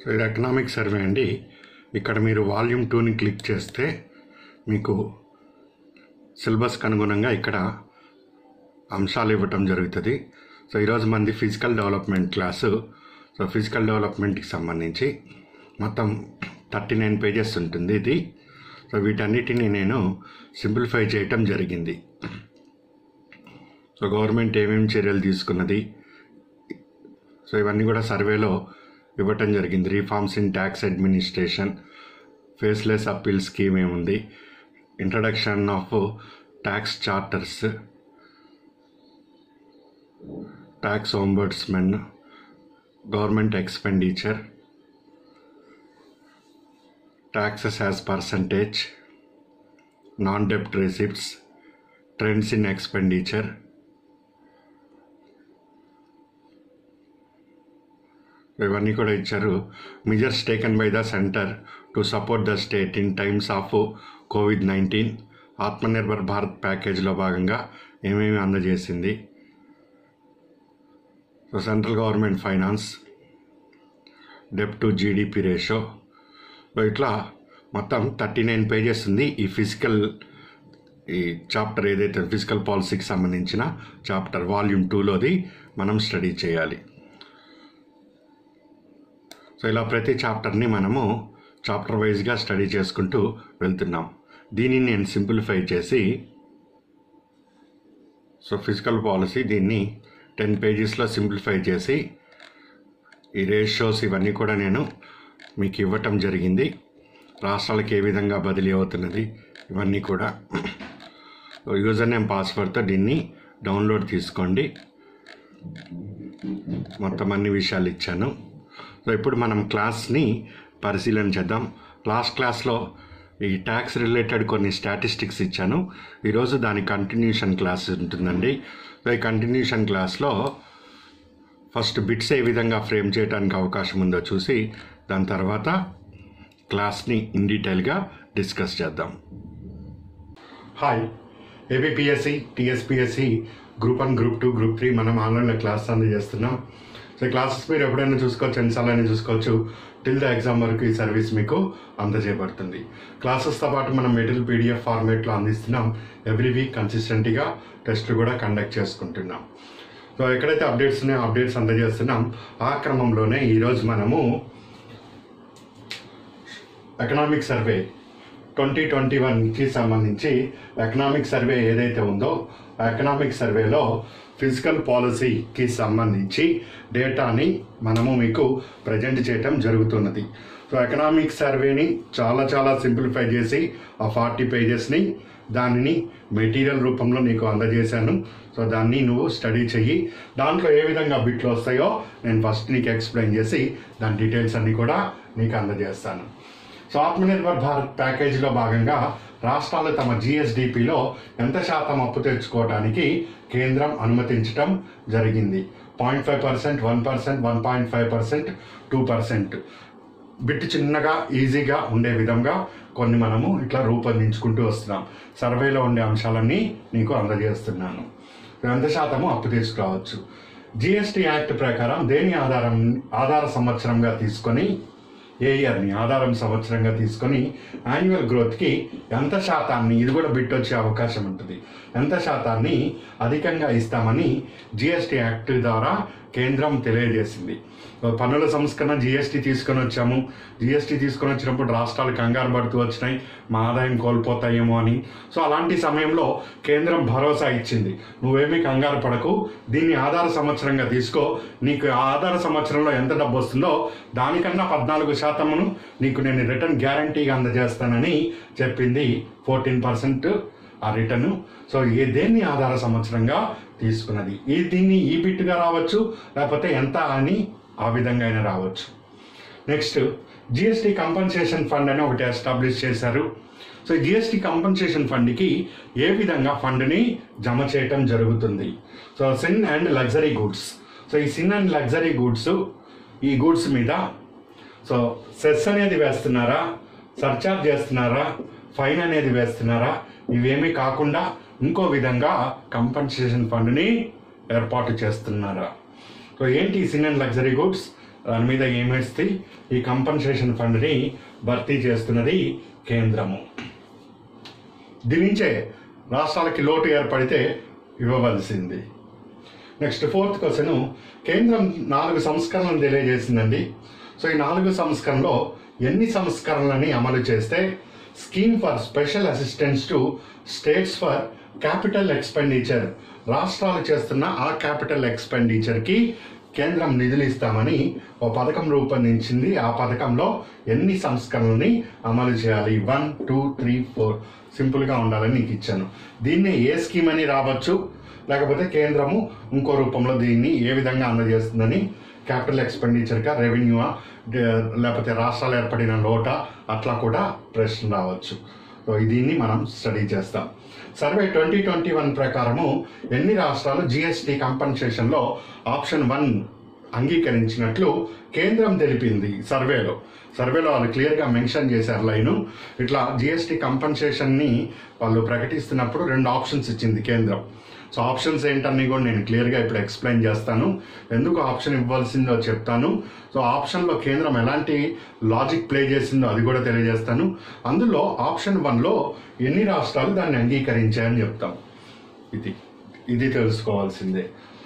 So ఇది economic survey అండి. ఇక్కడ మీరు వాల్యూమ్ 2ని క్లిక్ చేస్తే మీకు సిలబస్కి అనుగుణంగా ఇక్కడ అంశాలు ఇవ్వటం జరుగుతుంది. సో ఈరోజు మంది physical development class. So physical డెవలప్మెంట్కి సంబంధించి మొత్తం 39 పేజెస్ ఉంటుంది ఇది. సో వీటన్నిటిని నేను సింప్లిఫై చేయటం జరిగింది. సో గవర్నమెంట్ ఏమేమి చర్యలు తీసుకున్నది, సో ఇవన్నీ కూడా సర్వేలో ఇవ్వటం జరిగింది. Reforms in tax administration, faceless appeal scheme ఏముంది, introduction of tax charters, tax ombudsmen, government expenditure, taxes as percentage, non-debt receipts, trends in expenditure, ఇవన్నీ కూడా ఇచ్చారు. Measures taken by the centre to support the state in times of కోవిడ్-19, ఆత్మనిర్భర్ భారత్ ప్యాకేజ్లో భాగంగా ఏమేమి అందజేసింది, so central government finance, డెప్ట్ to GDP ratio. ఇట్లా మొత్తం 39 పేజెస్ ఉంది. ఈ చాప్టర్ ఏదైతే ఫిజికల్ పాలసీకి సంబంధించిన చాప్టర్ వాల్యూమ్ 2లోది మనం స్టడీ చేయాలి. సో ఇలా ప్రతి చాప్టర్ని మనము చాప్టర్ వైజ్గా స్టడీ చేసుకుంటూ వెళ్తున్నాం. దీనిని నేను సింప్లిఫై చేసి, సో ఫిజికల్ పాలసీ దీన్ని 10 పేజెస్లో సింప్లిఫై చేసి ఈ రేషియోస్ ఇవన్నీ కూడా నేను మీకు ఇవ్వటం జరిగింది. రాష్ట్రాలకు ఏ విధంగా బదిలీ అవుతున్నది ఇవన్నీ కూడా. యూజర్ నేమ్ పాస్వర్డ్తో దీన్ని డౌన్లోడ్ తీసుకోండి. మొత్తం అన్ని విషయాలు ఇచ్చాను. సో ఇప్పుడు మనం క్లాస్ని పరిశీలన చేద్దాం. లాస్ట్ క్లాస్లో ఈ ట్యాక్స్ రిలేటెడ్ కొన్ని స్టాటిస్టిక్స్ ఇచ్చాను. ఈరోజు దాని కంటిన్యూషన్ క్లాస్ ఉంటుందండి. సో ఈ కంటిన్యూషన్ క్లాస్లో ఫస్ట్ బిట్స్ ఏ విధంగా ఫ్రేమ్ చేయడానికి అవకాశం ఉందో చూసి దాని తర్వాత క్లాస్ని ఇన్ డీటెయిల్గా డిస్కస్ చేద్దాం. Hi, APPSC, TSPSC group 1, group 2, group 3 మనం ఆన్లైన్లో క్లాస్ అందజేస్తున్నాం. సో క్లాసెస్ మీరు ఎప్పుడైనా చూసుకోవచ్చు, ఎన్నిసార్లు చూసుకోవచ్చు. టిల్ ద ఎగ్జామ్ వరకు ఈ సర్వీస్ మీకు అందజేయబడుతుంది. క్లాసెస్తో పాటు మనం మెటీరియల్ పీడిఎఫ్ ఫార్మేట్లో అందిస్తున్నాం. ఎవ్రీ వీక్ కన్సిస్టెంట్గా టెస్ట్లు కూడా కండక్ట్ చేసుకుంటున్నాం. సో ఎక్కడైతే అప్డేట్స్ ఉన్నాయో అప్డేట్స్ అందజేస్తున్నాం. ఆ క్రమంలోనే ఈరోజు మనము ఎకనామిక్ సర్వే 2021కి సంబంధించి ఎకనామిక్ సర్వే ఏదైతే ఉందో ఎకనామిక్ సర్వేలో ఫిజికల్ పాలసీకి సంబంధించి డేటాని మనము మీకు ప్రజెంట్ చేయటం జరుగుతున్నది. సో ఎకనామిక్ సర్వేని చాలా సింప్లిఫై చేసి ఆ 40 పేజెస్ని దానిని మెటీరియల్ రూపంలో నీకు అందజేశాను. సో దాన్ని నువ్వు స్టడీ చెయ్యి. దాంట్లో ఏ విధంగా బిట్లు వస్తాయో నేను ఫస్ట్ నీకు ఎక్స్ప్లెయిన్ చేసి దాని డీటెయిల్స్ అన్నీ కూడా నీకు అందజేస్తాను. సో ఆత్మనిర్భర్ భారత్ ప్యాకేజీలో భాగంగా రాష్ట్రాలు తమ జిఎస్డిపిలో ఎంత శాతం అప్పు తెచ్చుకోవడానికి కేంద్రం అనుమతించడం జరిగింది. 0.5%, 1%, 1.5%, 2%. బిట్ చిన్నగా ఈజీగా ఉండే విధంగా కొన్ని మనము ఇట్లా రూపొందించుకుంటూ వస్తున్నాం. సర్వేలో ఉండే అంశాలన్నీ నీకు అందజేస్తున్నాను. ఎంత శాతము అప్పు తీసుకురావచ్చు. జిఎస్టీ యాక్ట్ ప్రకారం దేని ఆధార సంవత్సరంగా తీసుకొని, ఏ ఇయర్ని ఆధారం సంవత్సరంగా తీసుకొని యాన్యువల్ గ్రోత్కి ఎంత శాతాన్ని, ఇది కూడా బిట్ వచ్చే అవకాశం ఉంటుంది, ఎంత శాతాన్ని అధికంగా ఇస్తామని జిఎస్టీ యాక్ట్ ద్వారా కేంద్రం తెలియజేసింది. పన్నుల సంస్కరణ జిఎస్టీ తీసుకొని వచ్చాము. జిఎస్టీ తీసుకొని వచ్చినప్పుడు రాష్ట్రాలు కంగారు పడుతూ వచ్చినాయి, మా ఆదాయం కోల్పోతాయేమో అని. సో అలాంటి సమయంలో కేంద్రం భరోసా ఇచ్చింది, నువ్వేమీ కంగారు పడకు, దీన్ని ఆధార సంవత్సరంగా తీసుకో, నీకు ఆ ఆధార సంవత్సరంలో ఎంత డబ్బు వస్తుందో దానికన్నా 14% నీకు నేను రిటర్న్ గ్యారంటీగా అందజేస్తానని చెప్పింది. 14% ఆ రిటర్ను. సో దేన్ని ఆధార సంవత్సరంగా తీసుకున్నది, దీన్ని ఈ బిట్గా రావచ్చు, లేకపోతే ఎంత అని ఆ విధంగా అయినా రావచ్చు. నెక్స్ట్ జిఎస్టీ కంపన్సేషన్ ఫండ్ అని ఒకటి ఎస్టాబ్లిష్ చేశారు. సో జిఎస్టీ కంపన్సేషన్ ఫండ్కి ఏ విధంగా ఫండ్ని జమ చేయటం జరుగుతుంది. So sin and luxury goods. So ఈ సిన్ అండ్ లగ్జరీ గూడ్స్, ఈ గూడ్స్ మీద సో సెస్ అనేది వేస్తున్నారా, సర్చార్జ్ చేస్తున్నారా, ఫైన్ అనేది వేస్తున్నారా, ఇవేమీ కాకుండా ఇంకో విధంగా కంపన్సేషన్ ఫండ్ని ఏర్పాటు చేస్తున్నారా. సో ఏంటి సిన్ అండ్ లగ్జరీ గూడ్స్? దాని మీద ఏమేస్తే ఈ కంపన్సేషన్ ఫండ్ని భర్తీ చేస్తున్నది కేంద్రము. దీని నుంచే రాష్ట్రాలకి లోటు ఏర్పడితే ఇవ్వవలసింది. నెక్స్ట్ 4th క్వశ్చన్, కేంద్రం 4 సంస్కరణలు తెలియజేసిందండి. సో ఈ 4 సంస్కరణలో ఎన్ని సంస్కరణలని అమలు చేస్తే scheme for special assistance to states for capital expenditure, రాష్ట్రాలు చేస్తున్న ఆ క్యాపిటల్ ఎక్స్పెండిచర్కి కేంద్రం నిధులు ఇస్తామని ఓ పథకం రూపొందించింది. ఆ పథకంలో ఎన్ని సంస్కరణలని అమలు చేయాలి? 1, 2, 3, 4 సింపుల్గా ఉండాలని నీకు ఇచ్చాను. దీన్ని ఏ స్కీమ్ అని రావచ్చు, లేకపోతే కేంద్రము ఇంకో రూపంలో దీన్ని ఏ విధంగా అందజేస్తుందని, క్యాపిటల్ ఎక్స్పెండిచర్గా, రెవెన్యూవా, లేకపోతే రాష్ట్రాలు ఏర్పడిన లోటా, అట్లా కూడా ప్రశ్న రావచ్చు. సో దీన్ని మనం స్టడీ చేస్తాం. సర్వే 2021 ప్రకారము ఎన్ని రాష్ట్రాలు జిఎస్టీ కంపన్సేషన్లో ఆప్షన్ 1 అంగీకరించినట్లు కేంద్రం తెలిపింది. సర్వేలో వాళ్ళు క్లియర్గా మెన్షన్ చేశారు లైను. ఇట్లా జిఎస్టీ కంపన్సేషన్ని వాళ్ళు ప్రకటిస్తున్నప్పుడు 2 ఆప్షన్స్ ఇచ్చింది కేంద్రం. సో ఆప్షన్స్ ఏంటన్నీ కూడా నేను క్లియర్గా ఇప్పుడు ఎక్స్ప్లెయిన్ చేస్తాను. ఎందుకు ఆప్షన్ ఇవ్వాల్సిందో చెప్తాను. సో ఆప్షన్లో కేంద్రం ఎలాంటి లాజిక్ ప్లే చేసిందో అది కూడా తెలియజేస్తాను. అందులో ఆప్షన్ 1లో ఎన్ని రాష్ట్రాలు దాన్ని అంగీకరించాయని చెప్తాం. ఇది తెలుసుకోవాల్సిందే.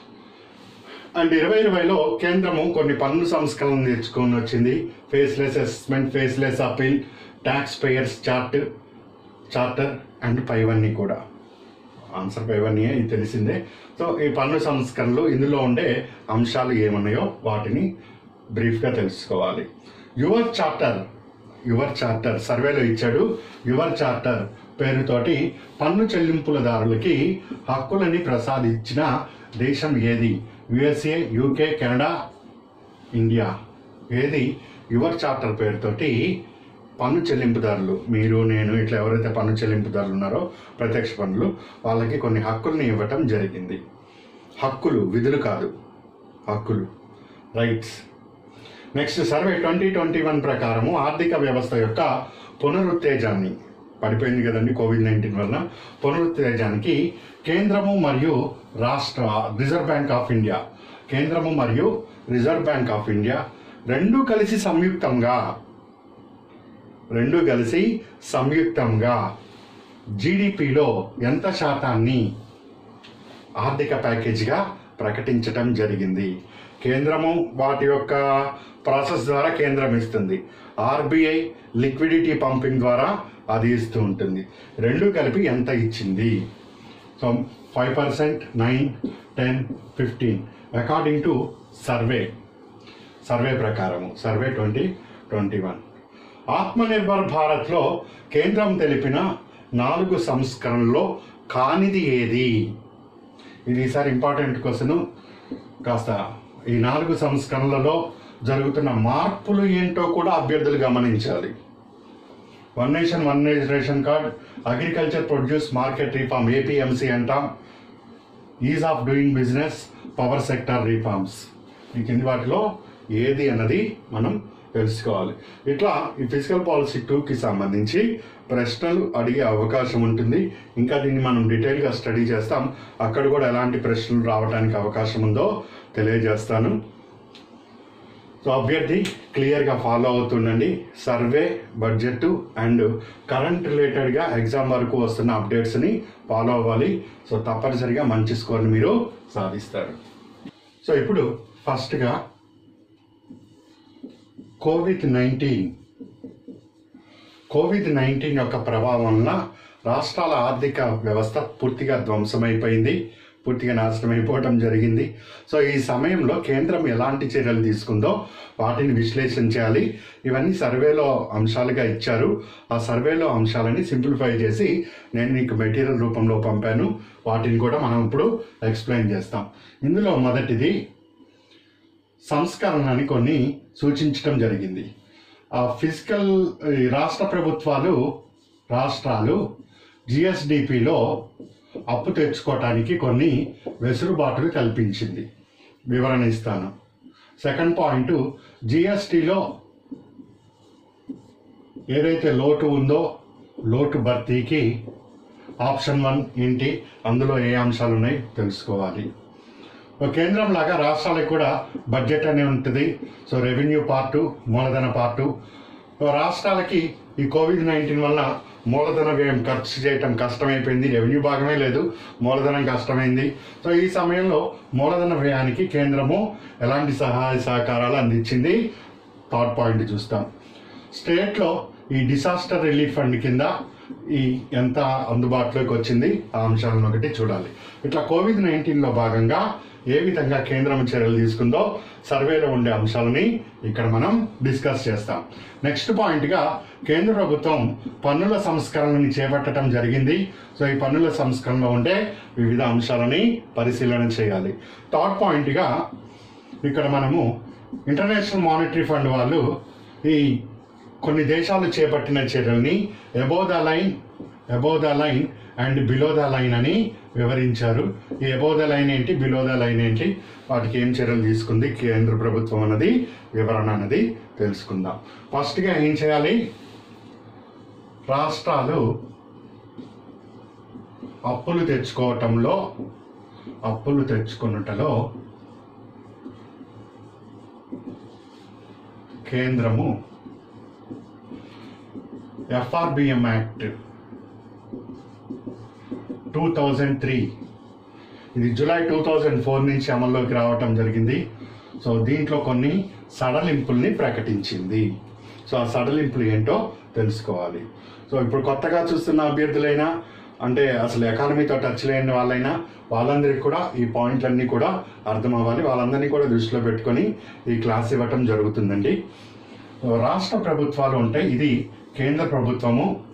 అండ్ 2020లో కేంద్రము కొన్ని పన్ను సంస్కరణలు తెచ్చుకొని వచ్చింది. Faceless assessment, faceless appeal, tax payers charter and పైవన్నీ కూడా. ఆన్సర్ పైవన్నీ ఇది తెలిసిందే. సో ఈ పన్ను సంస్కరణలు ఇందులో ఉండే అంశాలు ఏమున్నాయో వాటిని బ్రీఫ్గా తెలుసుకోవాలి. యువర్ చార్టర్ సర్వేలో ఇచ్చాడు. యువర్ చార్టర్ పేరుతోటి పన్ను చెల్లింపులదారులకి హక్కులని ప్రసాదించిన దేశం ఏది? USA, UK, Canada, India. ఏది? యువర్ చార్టర్ పేరుతోటి పన్ను చెల్లింపుదారులు, మీరు, నేను, ఇట్లా ఎవరైతే పన్ను చెల్లింపుదారులు ఉన్నారో ప్రత్యక్ష పన్నులు, వాళ్ళకి కొన్ని హక్కుల్ని ఇవ్వటం జరిగింది. హక్కులు, విధులు కాదు, హక్కులు, రైట్స్. నెక్స్ట్ సర్వే 2021 ప్రకారము ఆర్థిక వ్యవస్థ యొక్క పునరుత్తేజాన్ని, పడిపోయింది కదండి కోవిడ్-19 వల్ల, పునరుత్తేజానికి కేంద్రము మరియు రిజర్వ్ బ్యాంక్ ఆఫ్ ఇండియా, కేంద్రము మరియు రిజర్వ్ బ్యాంక్ ఆఫ్ ఇండియా రెండూ కలిసి సంయుక్తంగా జీడిపిలో ఎంత శాతాన్ని ఆర్థిక ప్యాకేజీగా ప్రకటించటం జరిగింది? కేంద్రము వాటి యొక్క ప్రాసెస్ ద్వారా కేంద్రం ఇస్తుంది. ఆర్బీఐ లిక్విడిటీ పంపింగ్ ద్వారా అది ఇస్తూ ఉంటుంది. రెండు కలిపి ఎంత ఇచ్చింది? సో 5%, 9, 10, 15 అకార్డింగ్ టు సర్వే ప్రకారము, సర్వే 2021. ఆత్మనిర్భర్ భారత్లో కేంద్రం తెలిపిన 4 సంస్కరణల్లో కానిది ఏది? ఇది ఈసారి ఇంపార్టెంట్ క్వశ్చన్. కాస్త ఈ 4 సంస్కరణలలో జరుగుతున్న మార్పులు ఏంటో కూడా అభ్యర్థులు గమనించాలి. One nation one ration card, agriculture produce market reform, APMC అంటాం, ease of doing business, power sector reforms. ఈ కింది వాటిలో ఏది అన్నది మనం తెలుసుకోవాలి. ఇట్లా ఈ ఫిజికల్ పాలసీ 2కి సంబంధించి ప్రశ్నలు అడిగే అవకాశం ఉంటుంది. ఇంకా దీన్ని మనం డీటెయిల్గా స్టడీ చేస్తాం. అక్కడ కూడా ఎలాంటి ప్రశ్నలు రావడానికి అవకాశం ఉందో తెలియజేస్తాను. సో అభ్యర్థి క్లియర్గా ఫాలో అవుతుండండి. సర్వే, బడ్జెట్ అండ్ కరెంట్ రిలేటెడ్గా ఎగ్జామ్ వరకు వస్తున్న అప్డేట్స్ని ఫాలో అవ్వాలి. సో తప్పనిసరిగా మంచి స్కోర్ని మీరు సాధిస్తారు. సో ఇప్పుడు ఫస్ట్గా కోవిడ్-19 యొక్క ప్రభావం వలన రాష్ట్రాల ఆర్థిక వ్యవస్థ పూర్తిగా ధ్వంసమైపోయింది, పూర్తిగా నాశనం అయిపోవటం జరిగింది. సో ఈ సమయంలో కేంద్రం ఎలాంటి చర్యలు తీసుకుందో వాటిని విశ్లేషించాలి. ఇవన్నీ సర్వేలో అంశాలుగా ఇచ్చారు. ఆ సర్వేలో అంశాలని సింప్లిఫై చేసి నేను మీకు మెటీరియల్ రూపంలో పంపాను. వాటిని కూడా మనం ఇప్పుడు ఎక్స్ప్లెయిన్ చేస్తాం. ఇందులో మొదటిది సంస్కరణని కొన్ని సూచించడం జరిగింది. ఆ రాష్ట్రాలు GSDPలో అప్పు తెచ్చుకోవటానికి కొన్ని వెసులుబాటులు కల్పించింది. వివరణ ఇస్తాను. సెకండ్ పాయింట్, GSTలో ఏదైతే లోటు ఉందో లోటు భర్తీకి ఆప్షన్ 1 ఏంటి, అందులో ఏ అంశాలు ఉన్నాయి తెలుసుకోవాలి. కేంద్రం లాగా రాష్ట్రాలకు కూడా బడ్జెట్ అనే ఉంటుంది. సో రెవెన్యూ పార్టు, మూలధన పార్టు. రాష్ట్రాలకి ఈ కోవిడ్-19 వల్ల మూలధన వ్యయం ఖర్చు చేయటం కష్టమైపోయింది. రెవెన్యూ భాగమే లేదు, మూలధనం కష్టమైంది. సో ఈ సమయంలో మూలధన వ్యయానికి కేంద్రము ఎలాంటి సహాయ సహకారాలు అందించింది, థర్డ్ పాయింట్ చూస్తాం. స్టేట్లో ఈ డిసాస్టర్ రిలీఫ్ ఫండ్ కింద ఈ ఎంత అందుబాటులోకి వచ్చింది ఆ అంశాలను ఒకటి చూడాలి. ఇట్లా కోవిడ్-19లో భాగంగా ఏ విధంగా కేంద్రం చర్యలు తీసుకుందో సర్వేలో ఉండే అంశాలని ఇక్కడ మనం డిస్కస్ చేస్తాం. నెక్స్ట్ పాయింట్గా కేంద్ర ప్రభుత్వం పన్నుల సంస్కరణని చేపట్టడం జరిగింది. సో ఈ పన్నుల సంస్కరణలో ఉండే వివిధ అంశాలని పరిశీలన చేయాలి. థర్డ్ పాయింట్గా ఇక్కడ మనము ఇంటర్నేషనల్ మానిటరీ ఫండ్ వాళ్ళు ఈ కొన్ని దేశాలు చేపట్టిన చర్యల్ని above the line and below the line అని వివరించారు. ఈ అబోవ్ ద లైన్ ఏంటి, బిలో ద లైన్ ఏంటి, వాటికి ఏం చర్యలు తీసుకుంది కేంద్ర ప్రభుత్వం అన్నది వివరణ అన్నది తెలుసుకుందాం. ఫస్ట్గా ఏం చేయాలి, రాష్ట్రాలు అప్పులు తెచ్చుకొనుటలో కేంద్రము FRBM యాక్ట్ 2003 ఇది జూలై 2004 నుంచి అమల్లోకి రావటం జరిగింది. సో దీంట్లో కొన్ని సడలింపుల్ని ప్రకటించింది. సో ఆ సడలింపులు ఏంటో తెలుసుకోవాలి. సో ఇప్పుడు కొత్తగా చూస్తున్న అభ్యర్థులైనా, అంటే అసలు ఎకానమీతో టచ్ లేని వాళ్ళైనా, వాళ్ళందరికీ కూడా ఈ పాయింట్లన్నీ కూడా అర్థం అవ్వాలి. వాళ్ళందరినీ కూడా దృష్టిలో పెట్టుకొని ఈ క్లాస్ ఇవ్వటం జరుగుతుందండి. రాష్ట్ర ప్రభుత్వాలు ఉంటాయి, ఇది కేంద్ర ప్రభుత్వము